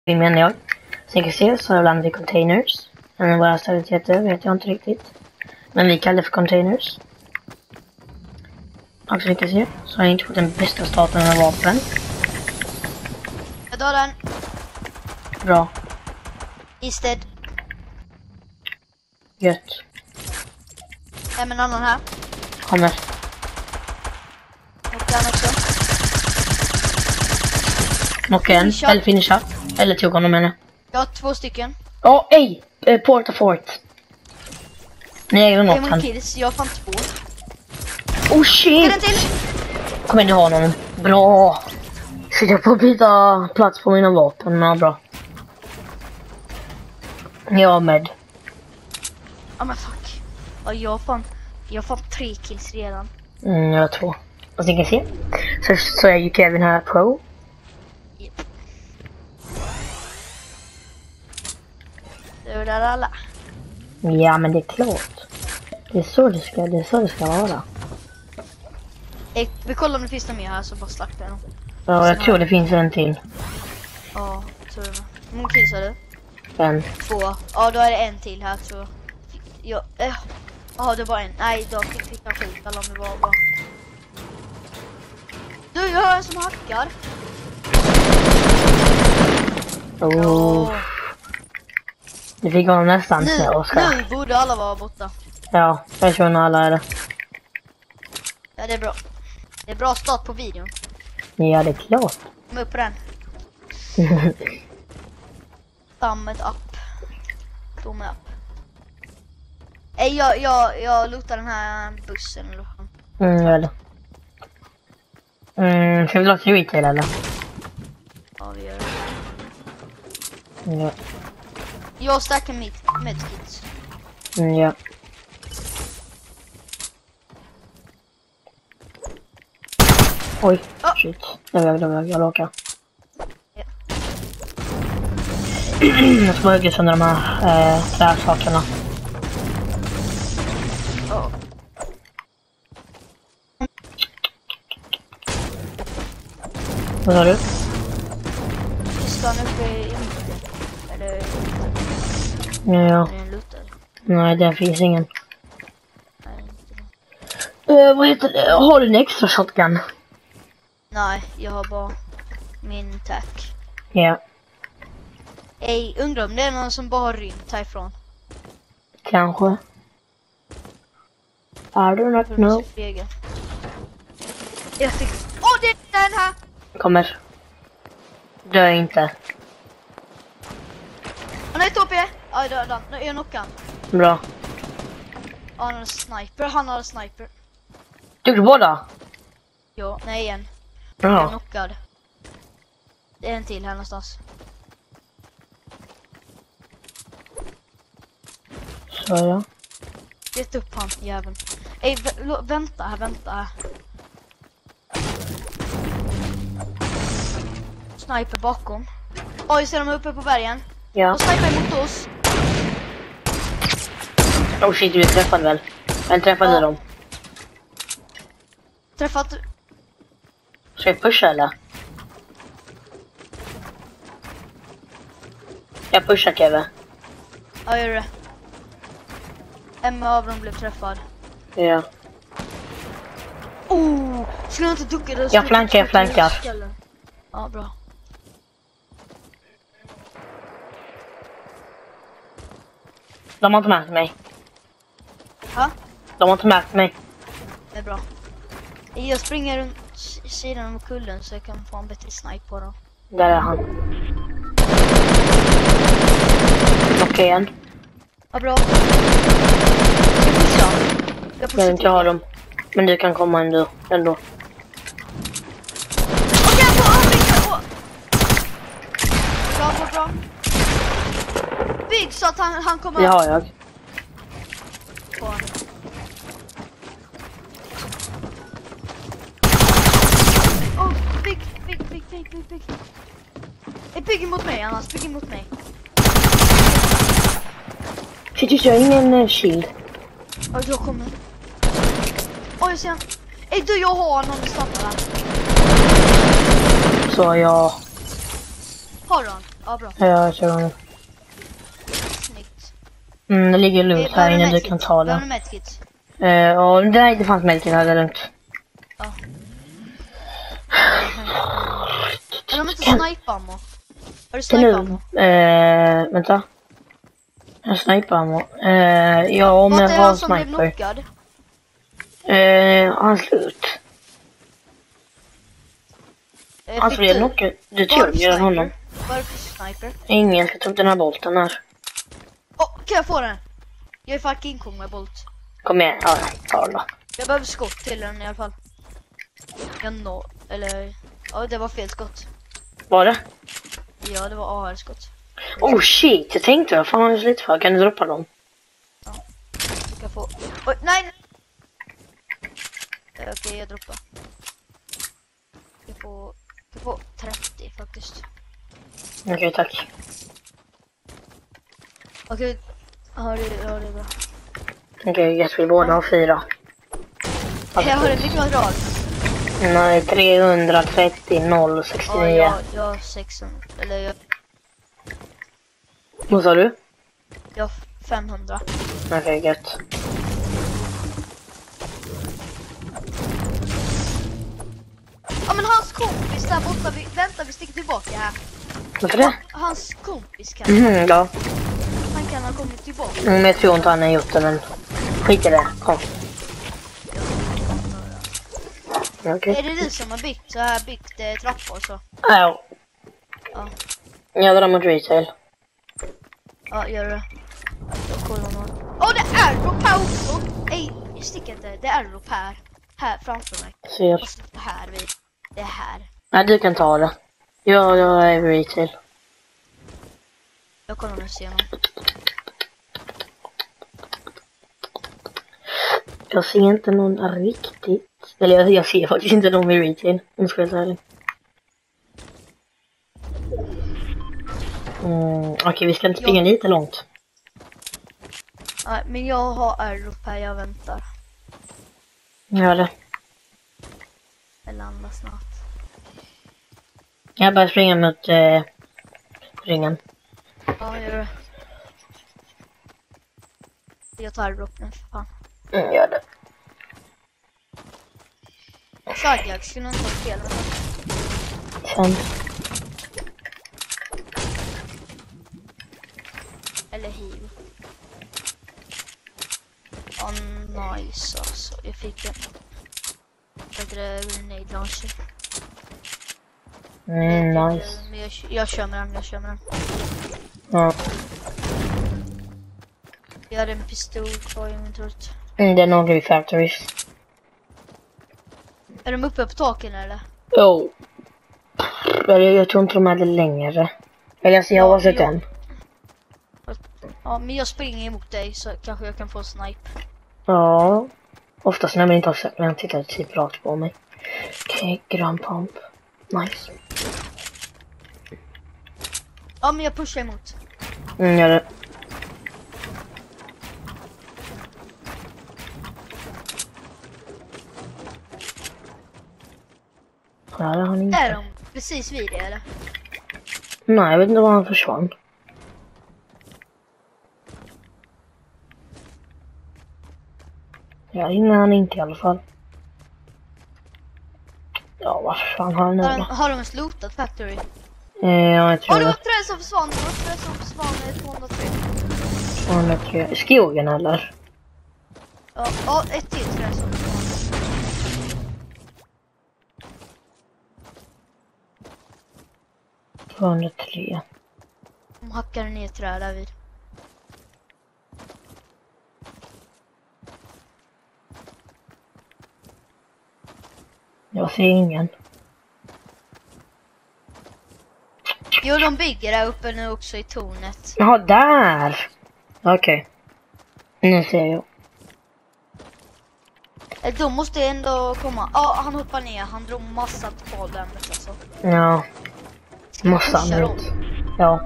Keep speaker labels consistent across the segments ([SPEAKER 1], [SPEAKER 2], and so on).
[SPEAKER 1] menar jag. Så ni kan se så har landat i containers. Men vad stället heter vet jag inte riktigt. Men vi kallar det för containers. Och så ni kan se så har jag inte fått den bästa starten av vapen.
[SPEAKER 2] Jag drar den.
[SPEAKER 1] Bra.
[SPEAKER 2] Isted.
[SPEAKER 1] Gött.
[SPEAKER 2] En annan här.
[SPEAKER 1] Kommer.
[SPEAKER 2] Och den också.
[SPEAKER 1] Knocka en. Eller finisha. Eller tog honom menar.
[SPEAKER 2] Jag har 2 stycken.
[SPEAKER 1] Åh, ej! Porta fort. Ni äger något han.
[SPEAKER 2] Kills. Jag har fan 2.
[SPEAKER 1] Oh shit!
[SPEAKER 2] En till.
[SPEAKER 1] Kom in, du har någon. Bra! Så jag får byta plats på mina vapen. Men bra. Jag är med.
[SPEAKER 2] Ja men fuck. Ja, jag har fan 3 kills redan.
[SPEAKER 1] Jag har 2. Och så ni kan se. Så är ju Kevin här pro.
[SPEAKER 2] Yep. Det är där alla.
[SPEAKER 1] Ja men det är klart. Det är så det ska vara.
[SPEAKER 2] Vi kollar om det finns någon mer här så bara slaktar jag dem.
[SPEAKER 1] Ja, jag tror det finns en till.
[SPEAKER 2] Ja, tror jag. Hur många kills har du?
[SPEAKER 1] En.
[SPEAKER 2] 2. Ja, då är det en till här tror jag. Jaha, det var en. Nej, då fick jag skit eller om det var bra. Du, jag hör en som hackar.
[SPEAKER 1] Oh. Det fick honom nästan med Oskar.
[SPEAKER 2] Nu borde alla vara borta.
[SPEAKER 1] Ja, jag tror nog alla är det.
[SPEAKER 2] Ja, det är bra. Det är bra start på videon.
[SPEAKER 1] Ja, det är klart.
[SPEAKER 2] Kom upp på den. Thumbs up. Tumme upp. Jag lutar den här bussen eller vad.
[SPEAKER 1] Gör det. Ska vi låta ut till eller?
[SPEAKER 2] Ja, vi gör det.
[SPEAKER 1] Ja.
[SPEAKER 2] Jag stackar mitt medkit.
[SPEAKER 1] Ja. Oj, shit. Jag råkar.
[SPEAKER 2] Ja.
[SPEAKER 1] Jag ska bara hugga sönder de här träsakerna.
[SPEAKER 2] Oh.
[SPEAKER 1] Vad sa du?
[SPEAKER 2] Piskan uppe i mitten. Eller
[SPEAKER 1] Ja.
[SPEAKER 2] är den lutad?
[SPEAKER 1] Nej, det finns ingen.
[SPEAKER 2] Nej, inte det.
[SPEAKER 1] Vad heter det? Har du en extra shotgun?
[SPEAKER 2] Nej, jag har bara min tack.
[SPEAKER 1] Ja.
[SPEAKER 2] Ej, undrar om det är någon som bara har rymt härifrån.
[SPEAKER 1] Kanske. I do not know.
[SPEAKER 2] Jag fick... Åh, det är den här!
[SPEAKER 1] Kommer. Dö inte.
[SPEAKER 2] Han är ett HP. Ja, död. Nu är jag knockad.
[SPEAKER 1] Bra.
[SPEAKER 2] Ja, han har en sniper. Han har en sniper.
[SPEAKER 1] Tog du båda?
[SPEAKER 2] Ja, nej igen. Jag är
[SPEAKER 1] Bra.
[SPEAKER 2] knockad. Det är en till här någonstans.
[SPEAKER 1] Så ja.
[SPEAKER 2] Get upp han, jäveln. Ej, vänta här. Sniper bakom. Oj, ser de uppe på bergen?
[SPEAKER 1] Ja.
[SPEAKER 2] Och sniper mot oss.
[SPEAKER 1] Oh shit, du träffade väl? Men träffade dem.
[SPEAKER 2] Träffat...
[SPEAKER 1] Ska jag pusha eller? Jag pushar Kevin.
[SPEAKER 2] Ja, gör det. En av dem blev träffad.
[SPEAKER 1] Ja.
[SPEAKER 2] Oh, ska jag inte ducka det?
[SPEAKER 1] Jag flankar.
[SPEAKER 2] Ja, bra.
[SPEAKER 1] De har inte märkt mig.
[SPEAKER 2] Ha?
[SPEAKER 1] De har inte märkt mig.
[SPEAKER 2] Det är bra. Jag springer runt sidan av kullen så jag kan få en bättre snipe på dem.
[SPEAKER 1] Där är han. Okej igen.
[SPEAKER 2] Ja, bra. Jag
[SPEAKER 1] Jag vill inte ha dem. Men du kan komma ändå.
[SPEAKER 2] Okej, på! Bra. Bygg så att han kommer...
[SPEAKER 1] Det har jag.
[SPEAKER 2] På honom. Oh, bygg. Bygg emot mig annars, bygg emot mig.
[SPEAKER 1] Shit, jag har ingen shield.
[SPEAKER 2] Oj, jag kommer. Oj, jag ser han. Ej, du, jag har någon stannar där.
[SPEAKER 1] Så jag...
[SPEAKER 2] Har du han? Ja, bra.
[SPEAKER 1] Ja, jag kör honom.
[SPEAKER 2] Snyggt.
[SPEAKER 1] Det ligger loot här inne, du kan ta
[SPEAKER 2] Behöver
[SPEAKER 1] den.
[SPEAKER 2] du medkit?
[SPEAKER 1] Ja, nej, det fanns medkit här, det är lugnt.
[SPEAKER 2] Ja. Eller om inte snipe-ammo. Har du snipe-ammo?
[SPEAKER 1] Vänta. En sniper-ammo. Ja, om
[SPEAKER 2] Vad
[SPEAKER 1] jag
[SPEAKER 2] är
[SPEAKER 1] har
[SPEAKER 2] han som blev
[SPEAKER 1] sniper.
[SPEAKER 2] knockad?
[SPEAKER 1] Han slut. Han blev knockad. Du tror jag honom.
[SPEAKER 2] Vad är det för sniper?
[SPEAKER 1] Ingen ska ta upp den här bolten här.
[SPEAKER 2] Kan jag få den? Jag är fucking kung med bolt.
[SPEAKER 1] Kom igen, ja, ta den då.
[SPEAKER 2] Jag behöver skott till den i alla fall. Ja, det var fel skott.
[SPEAKER 1] Var det?
[SPEAKER 2] Ja, det var AR-skott.
[SPEAKER 1] Oh shit, jag tänkte vad fan har jag slut för? Kan du droppa dem?
[SPEAKER 2] Ja. Du kan få... Oj, nej! Okej, jag droppar. Jag får 30 faktiskt.
[SPEAKER 1] Okej, tack.
[SPEAKER 2] Okej, ja det är bra.
[SPEAKER 1] Okej, jag vill båda ha 4.
[SPEAKER 2] Jag har en mycket drag.
[SPEAKER 1] Nej, 330 0 69.
[SPEAKER 2] Ja, jag har 600. Eller jag
[SPEAKER 1] Vad sa du?
[SPEAKER 2] har 500.
[SPEAKER 1] Okej, gött.
[SPEAKER 2] Ja, men hans kompis där borta. Vänta, vi sticker tillbaka här.
[SPEAKER 1] Varför det?
[SPEAKER 2] Hans kompis kan.
[SPEAKER 1] Ja.
[SPEAKER 2] Han kan ha kommit tillbaka.
[SPEAKER 1] Men jag tror inte han har gjort det, men skit i det. Kom. Okej.
[SPEAKER 2] Är det du som har byggt trappor så?
[SPEAKER 1] Ja.
[SPEAKER 2] Ja.
[SPEAKER 1] Jag drar mot retail.
[SPEAKER 2] Ja, gör det. Åh, det är Rope här också! Nej, stick inte. Det är Rope här. Här framför mig.
[SPEAKER 1] Ser.
[SPEAKER 2] Och så här vid. Det är här.
[SPEAKER 1] Nej, du kan ta det. Jag är retail.
[SPEAKER 2] Jag kollar nu ser man.
[SPEAKER 1] Jag ser inte någon riktigt. Eller jag ser faktiskt inte någon i retail. Om jag ska vara ärlig. Okej, vi ska inte springa lite långt.
[SPEAKER 2] Nej, men jag har Rope här. Jag väntar.
[SPEAKER 1] Gör det.
[SPEAKER 2] Jag landar snart.
[SPEAKER 1] Jag börjar springa mot ringen.
[SPEAKER 2] Ja, gör det. Jag tar Rope nu för fan.
[SPEAKER 1] Gör det.
[SPEAKER 2] Sargak skulle inte ha fel med det.
[SPEAKER 1] Sen.
[SPEAKER 2] Eller hiv. Ja, nice alltså. Jag fick en bättre grenade launcher.
[SPEAKER 1] Nice.
[SPEAKER 2] Men jag kör med den.
[SPEAKER 1] Ja.
[SPEAKER 2] Jag hade en pistol kvar i min turret.
[SPEAKER 1] Det är någon vid factories.
[SPEAKER 2] Är de uppe på taken eller?
[SPEAKER 1] Oh. Jag tror inte de är det längre. Eller alltså, jag har sett en.
[SPEAKER 2] Ja, men jag springer emot dig så kanske jag kan få snipe.
[SPEAKER 1] Ja. Oftast när man inte har sett mig, han tittar typ rakt på mig. Okej, grön pump. Nice.
[SPEAKER 2] Ja, men jag pushar emot.
[SPEAKER 1] Gör det. Ja, det har han inte.
[SPEAKER 2] Är de precis vid det eller?
[SPEAKER 1] Nej, jag vet inte var han försvann. Jag hinner han inte i alla fall. Ja, vad fan har han nu då?
[SPEAKER 2] Har de ens lootat factory?
[SPEAKER 1] Ja, jag tror
[SPEAKER 2] Det var
[SPEAKER 1] det.
[SPEAKER 2] ett träd som försvann. Det var ett träd som försvann med 203.
[SPEAKER 1] Skogen eller?
[SPEAKER 2] Ja, ett till träd som försvann.
[SPEAKER 1] 203.
[SPEAKER 2] De hackade ner träd där vid.
[SPEAKER 1] Jag ser ingen.
[SPEAKER 2] Jo, de bygger där uppe nu också i tornet.
[SPEAKER 1] Ja, där! Okej. Nu ser jag.
[SPEAKER 2] De måste ändå komma. Ja, han hoppar ner. Han drog massa total damage alltså.
[SPEAKER 1] Ja. Massa
[SPEAKER 2] pusha dem?
[SPEAKER 1] annat. Ja.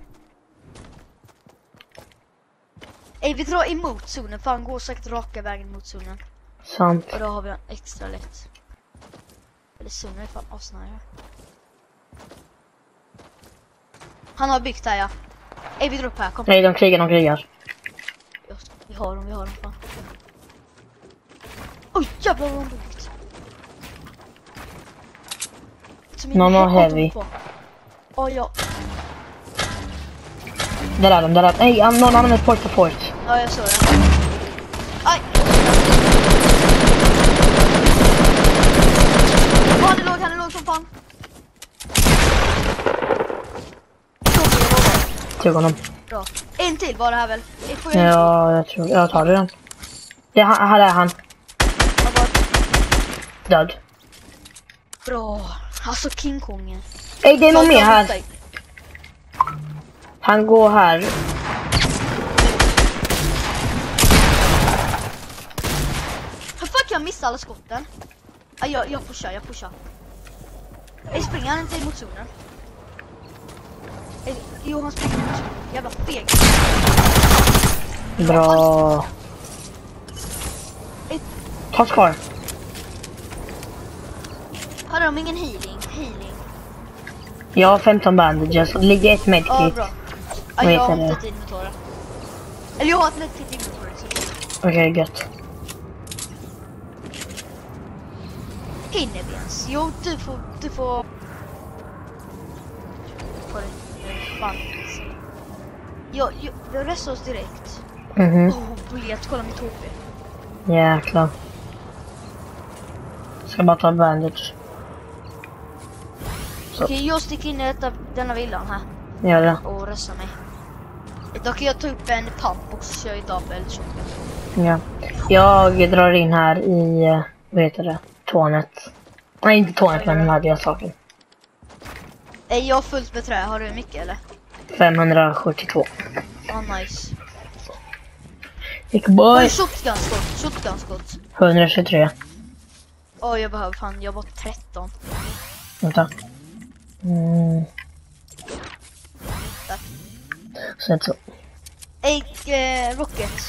[SPEAKER 2] Vi drar emot zonen. För han går säkert raka vägen mot zonen.
[SPEAKER 1] Sant.
[SPEAKER 2] Och då har vi en extra lätt. Eller zonen är fan asnära. Han har byggt här, ja. Ej, vi drar upp här, kom.
[SPEAKER 1] Nej, de krigar.
[SPEAKER 2] Just, vi har dem, fan. Oj, jävlar vad de byggt.
[SPEAKER 1] Någon har heavy.
[SPEAKER 2] Oj, ja.
[SPEAKER 1] Där är de. Nej, någon annan med port.
[SPEAKER 2] Ja, jag såg det. Aj! Han är låg som fan.
[SPEAKER 1] Tog honom.
[SPEAKER 2] Bra. En till var det här väl?
[SPEAKER 1] Ja, jag tror jag tar den. Det här är han. Död.
[SPEAKER 2] Bra. Alltså King Kongen.
[SPEAKER 1] Nej, det är någon mer här. Han går här.
[SPEAKER 2] Hur fan kan jag missa alla skotten? Jag pushar. Jag springer han inte mot zonen? Jo, han springer mot zonen. Jävla feg.
[SPEAKER 1] Bra. Ta kvar.
[SPEAKER 2] Har de ingen healing?
[SPEAKER 1] Jag har 15 bandages. Ligger ett medkit.
[SPEAKER 2] Ja, bra. Ja, jag har inte tid med tårar. Eller jag har ett medkit inventory.
[SPEAKER 1] Okej, gött.
[SPEAKER 2] Hinner vi ens? Jo, du får... Fan. Jag restar oss direkt. Biljett, kolla mitt HP.
[SPEAKER 1] Jäklar. Ska bara ta bandage.
[SPEAKER 2] Okej, jag sticker in i denna villan här.
[SPEAKER 1] Gör det.
[SPEAKER 2] Och restar mig. Då kan jag ta upp en pump och så kör jag double shotgun.
[SPEAKER 1] Ja. Jag drar in här i, vad heter det? Tånet. Nej, inte tånet, men hade jag saken.
[SPEAKER 2] Är jag fullt med trä? Har du mycket eller?
[SPEAKER 1] 572.
[SPEAKER 2] Nice.
[SPEAKER 1] Big boy.
[SPEAKER 2] Shotgunskott.
[SPEAKER 1] 123.
[SPEAKER 2] Jag behöver fan, jag var 13.
[SPEAKER 1] Vänta.
[SPEAKER 2] Tack.
[SPEAKER 1] Sätt så.
[SPEAKER 2] Rocket.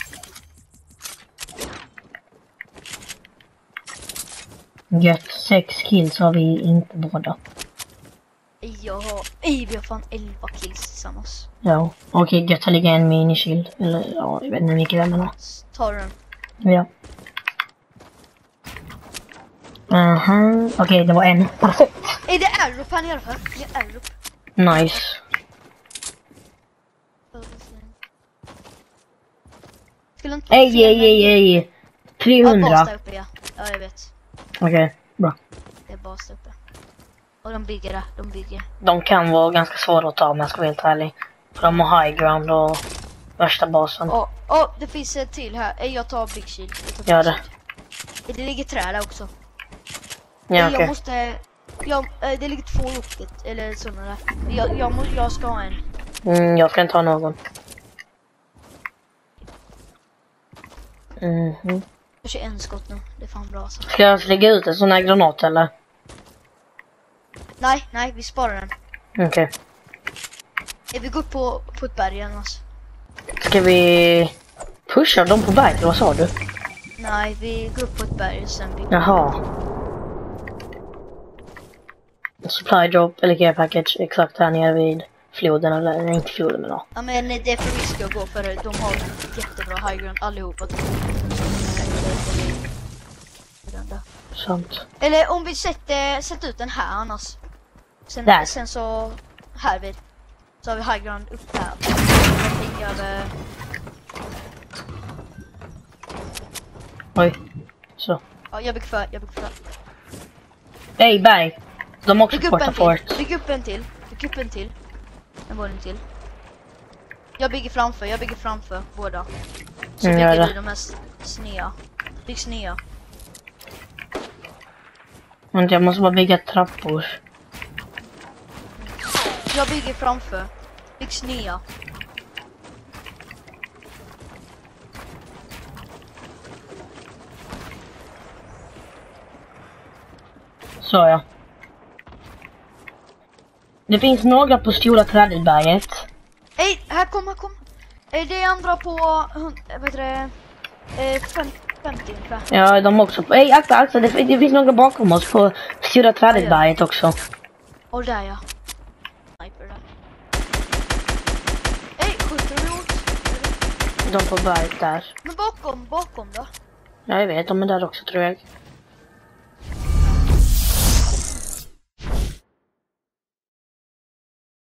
[SPEAKER 1] Gött, 6 kills har vi inte båda.
[SPEAKER 2] Vi har fan 11 kills tillsammans.
[SPEAKER 1] Ja, okej, gött, här ligger en minishield. Eller, ja, jag vet inte hur mycket det är, men
[SPEAKER 2] tar du den?
[SPEAKER 1] ja. Okej, det var en. Perfekt.
[SPEAKER 2] Det är Aerope här nere för. Det är Aerope.
[SPEAKER 1] Nice. Ej. 300.
[SPEAKER 2] Ja, bas där uppe, ja. Ja, jag vet.
[SPEAKER 1] Okej, bra.
[SPEAKER 2] Det är bas där uppe. Och de bygger.
[SPEAKER 1] De kan vara ganska svåra att ta, om jag ska vara helt ärlig. För de har high ground och värsta basen.
[SPEAKER 2] Det finns ett till här. Jag tar Big Shield.
[SPEAKER 1] Gör det.
[SPEAKER 2] Det ligger träd där också.
[SPEAKER 1] Ja,
[SPEAKER 2] jag måste... det ligger 2 rocket, eller sådana där. Jag ska ha en.
[SPEAKER 1] Jag ska inte ha någon.
[SPEAKER 2] Jag kör en skott nu. Det är fan bra alltså.
[SPEAKER 1] Ska jag lägga ut en sån här granat eller?
[SPEAKER 2] Nej, vi sparar den.
[SPEAKER 1] Okej.
[SPEAKER 2] Vi går upp på ett berg annars.
[SPEAKER 1] Ska vi pusha dem på berget? Vad sa du?
[SPEAKER 2] Nej, vi går upp på ett berg och sen vi...
[SPEAKER 1] Jaha. Supply drop eller care package exakt här nere vid floden, eller inte floden men ja.
[SPEAKER 2] Ja, men det är för risk att gå, för de har jättebra high ground allihopa.
[SPEAKER 1] Sant.
[SPEAKER 2] Eller om vi sätter ut den här annars. Sen så här vid. Så har vi high ground upp här.
[SPEAKER 1] Oj. Så.
[SPEAKER 2] Ja, jag bygger för.
[SPEAKER 1] Hej, berg. De har också porta fort.
[SPEAKER 2] Bygg upp en till. En våning till. Jag bygger framför båda. Så bygger vi de här snea. Bygg snea.
[SPEAKER 1] Men jag måste bara bygga trappor.
[SPEAKER 2] Jag bygger framför. Bygg snea.
[SPEAKER 1] Så ja. Det finns några på stora trädberget.
[SPEAKER 2] Här kom. Det är andra på 50 ungefär.
[SPEAKER 1] Ja, de också. Akta, det finns några bakom oss på stora trädberget också.
[SPEAKER 2] Och där ja. Sniper där.
[SPEAKER 1] De på berget där.
[SPEAKER 2] Men bakom då?
[SPEAKER 1] Ja, jag vet, de är där också tror jag.